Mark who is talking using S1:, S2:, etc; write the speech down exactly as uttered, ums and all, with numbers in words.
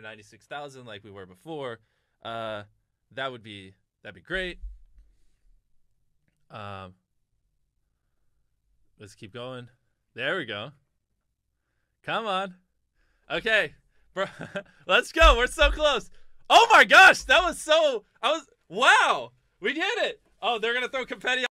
S1: ninety-six thousand like we were before, uh, that would be that'd be great. Um, let's keep going. There we go. Come on. Okay, bro. Let's go. We're so close. Oh my gosh, that was so. I was wow. We did it. Oh, they're gonna throw confetti.